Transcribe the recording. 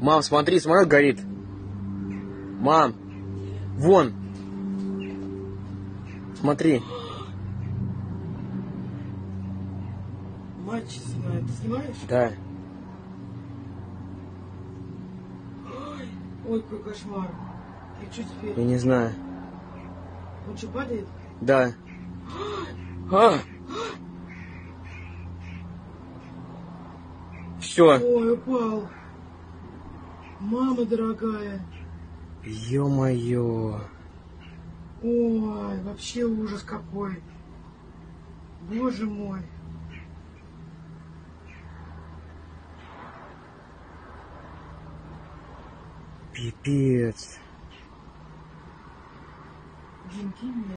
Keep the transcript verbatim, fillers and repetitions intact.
Мам, смотри, самолет горит. Мам, вон. Смотри. Мальчик снимает. Ты снимаешь? Да. Ой, ой, какой кошмар. И что теперь? Я не знаю. Он что, падает? Да. А! Все. Ой, упал. Мама дорогая. Ё-моё. Ой, вообще ужас какой. Боже мой. Пипец. Дим, кинь мне.